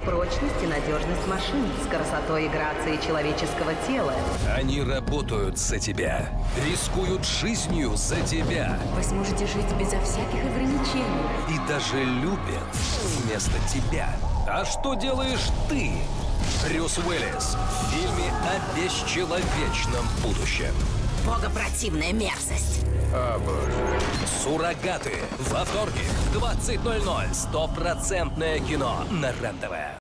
Прочность и надежность машин с красотой и грацией человеческого тела. Они работают за тебя, рискуют жизнью за тебя. Вы сможете жить безо всяких ограничений. И даже любят вместо тебя. А что делаешь ты? Брюс Уиллис в фильме о бесчеловечном будущем. Богопротивная мерзость. О, боже. Суррогаты. Во вторник в 20:00. 100% кино на РЕН-ТВ.